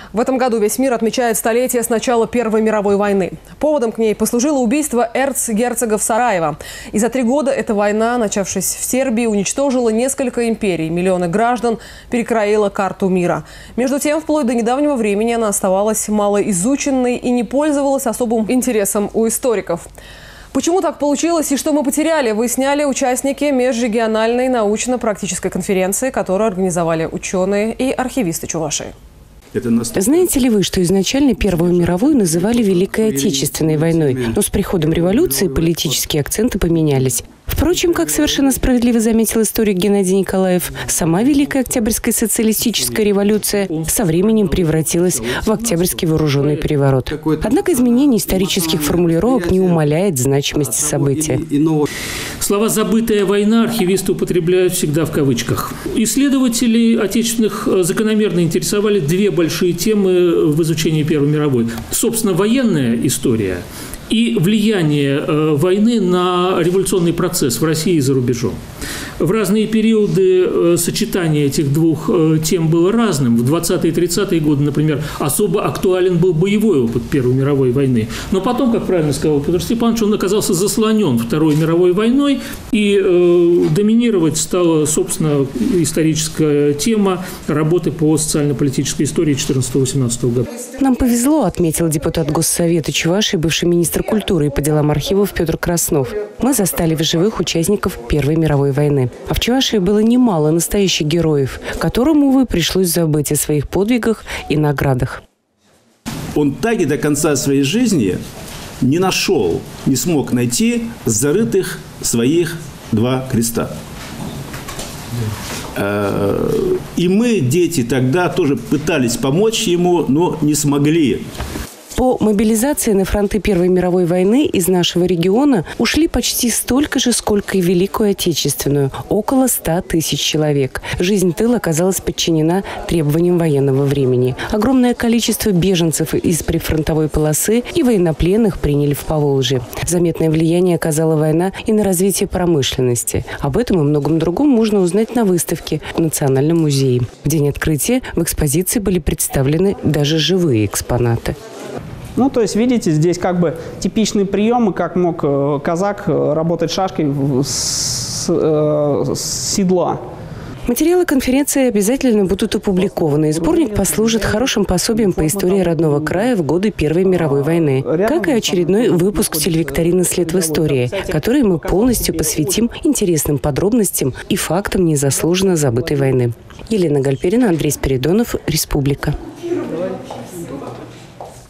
В этом году весь мир отмечает столетие с начала Первой мировой войны. Поводом к ней послужило убийство эрцгерцогов Сараева. И за 3 года эта война, начавшись в Сербии, уничтожила несколько империй. Миллионы граждан перекроила карту мира. Между тем, вплоть до недавнего времени она оставалась малоизученной и не пользовалась особым интересом у историков. Почему так получилось и что мы потеряли, выясняли участники межрегиональной научно-практической конференции, которую организовали ученые и архивисты Чувашии. Знаете ли вы, что изначально Первую мировую называли Великой Отечественной войной, но с приходом революции политические акценты поменялись? Впрочем, как совершенно справедливо заметил историк Геннадий Николаев, сама Великая Октябрьская социалистическая революция со временем превратилась в Октябрьский вооруженный переворот. Однако изменение исторических формулировок не умаляет значимости события. Слова «забытая война» архивисты употребляют всегда в кавычках. Исследователи отечественных закономерно интересовали 2 большие темы в изучении Первой мировой. Собственно, военная история и влияние войны на революционный процесс в России и за рубежом. В разные периоды сочетание этих 2 тем было разным. В 20-е и 30-е годы, например, особо актуален был боевой опыт Первой мировой войны. Но потом, как правильно сказал Петр Степанович, он оказался заслонен Второй мировой войной, и доминировать стала, собственно, историческая тема работы по социально-политической истории 14-18 года. Нам повезло, отметил депутат Госсовета Чувашии, бывший министр культуры и по делам архивов Петр Краснов. Мы застали в живых участников Первой мировой войны. А в Чувашии было немало настоящих героев, которым, увы, пришлось забыть о своих подвигах и наградах. Он так и до конца своей жизни не нашел, не смог найти зарытых своих 2 креста. И мы, дети, тогда тоже пытались помочь ему, но не смогли. По мобилизации на фронты Первой мировой войны из нашего региона ушли почти столько же, сколько и Великую Отечественную – около 100 тысяч человек. Жизнь тыла оказалась подчинена требованиям военного времени. Огромное количество беженцев из прифронтовой полосы и военнопленных приняли в Поволжье. Заметное влияние оказала война и на развитие промышленности. Об этом и многом другом можно узнать на выставке в Национальном музее. В день открытия в экспозиции были представлены даже живые экспонаты. Ну, то есть, видите, здесь как бы типичные приемы, как мог казак работать шашкой с седла. Материалы конференции обязательно будут опубликованы, и сборник послужит хорошим пособием по истории родного края в годы Первой мировой войны, как и очередной выпуск телевикторины «След в истории», который мы полностью посвятим интересным подробностям и фактам незаслуженно забытой войны. Елена Гальперина, Андрей Спиридонов, Республика.